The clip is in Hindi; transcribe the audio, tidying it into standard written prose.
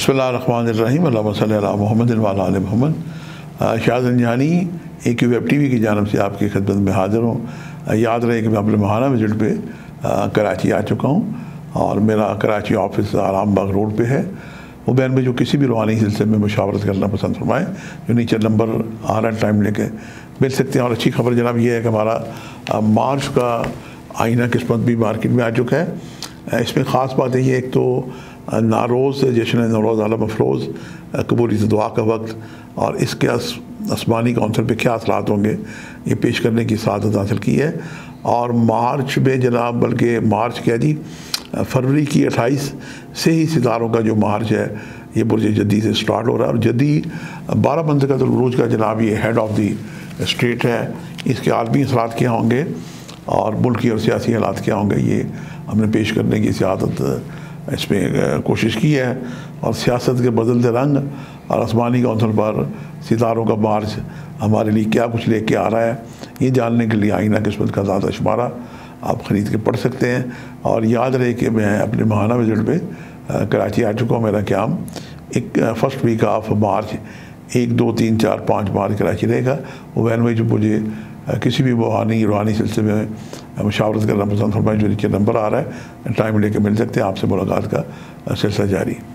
बिस्मिल्लाहिर्रहमानिर्रहीम अल्लाहुम्मा सल्ली अला मुहम्मद व अला आलि Muhammad. Shah Zanjani AQ web TV की जानब से आपकी खिदमत में हाज़िर हूँ। याद रहे कि मैं अपने माहाना विज़िट पे कराची आ चुका हूँ और मेरा कराची ऑफिस आराम बाग रोड पे है। वो बहन में जो किसी भी रूहानी सिलसिले में मुशावरत करना पसंद फरमाएँ, जो नीचे नंबर आ रहा है टाइम लेके मिल सकते हैं। और अच्छी खबर जनाब ये है कि हमारा मार्च का आईना किस्मत भी मार्केट में आ चुका है। इसमें ख़ास बात है ये, एक तो नारोज़ जश्न नौरोज़ आलम अफरोज़ कबूलियत दुआ का वक्त और इसके आसमानी काउंसिल पे क्या असरात होंगे ये पेश करने की सआदत हासिल की है। और मार्च में जनाब, बल्कि मार्च क्या जी, फरवरी की 28 से ही सितारों का जो मार्च है ये बुर्ज जद्दी से स्टार्ट हो रहा है। और जद्दी 12 मंतक़तुल उरूज का जनाब ये हेड ऑफ दी स्टेट है। इसके आलमी असरात क्या होंगे और मुल्की और सियासी हालात क्या होंगे ये हमने पेश करने की सआदत इसमें कोशिश की है। और सियासत के बदलते रंग और आसमानी काउंसिल पर सितारों का मार्च हमारे लिए क्या कुछ लेके आ रहा है ये जानने के लिए आईना किस्मत का ज़्यादा शुमारा आप ख़रीद के पढ़ सकते हैं। और याद रहे कि मैं अपने माहाना विज़िट पे कराची आ चुका हूँ। मेरा क़याम first week of March 1, 2, 3, 4, 5 March Karachi रहेगा। वो वैन में जो मुझे किसी भी रूहानी सिलसिले में मुशावरत करना पसंद फरमाएं, जो नीचे नंबर आ रहा है टाइम लेके मिल सकते हैं। आपसे मुलाकात का सिलसिला जारी।